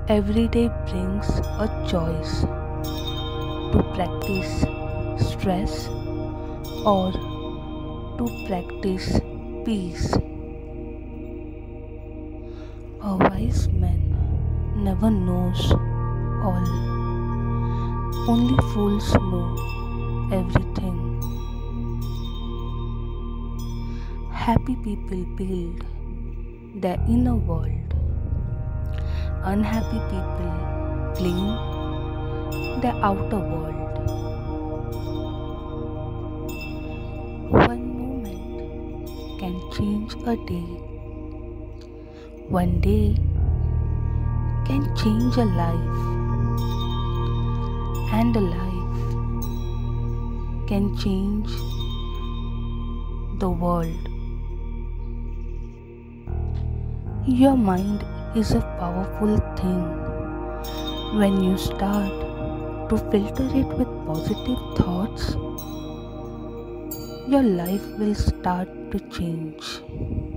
Every day brings a choice to practice stress or to practice peace. A wise man never knows all. Only fools know everything. Happy people build their inner world. Unhappy people blame their outer world. One moment can change a day. One day can change a life. And a life can change the world. Your mind is a powerful thing. When you start to filter it with positive thoughts, your life will start to change.